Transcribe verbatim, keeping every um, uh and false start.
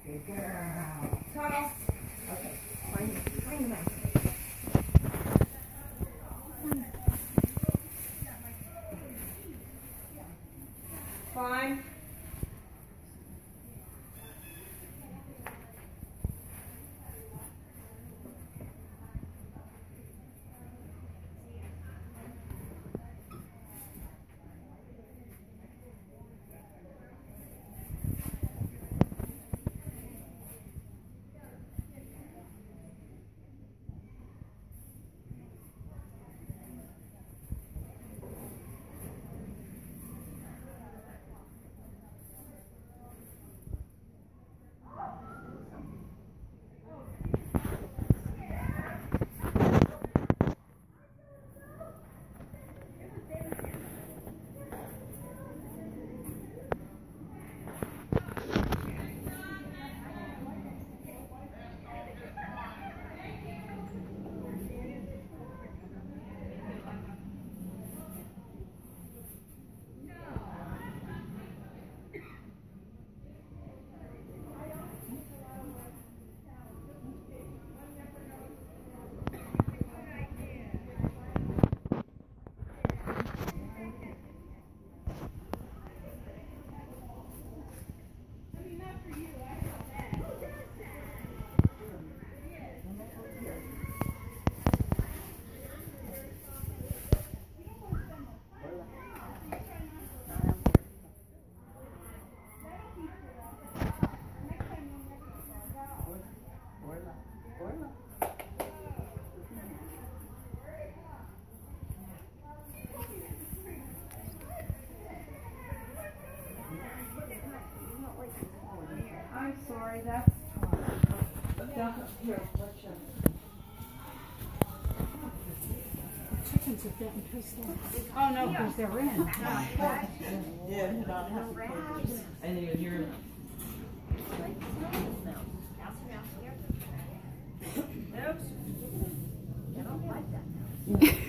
Good girl. Tunnel. Okay. Find your, find your mouse. Fine. I'm sorry, that's tough. Here, let's show. Chickens are getting pissed off. Oh no, because they're in. Yeah, not happy. And then you hear. Oops. I don't like that now.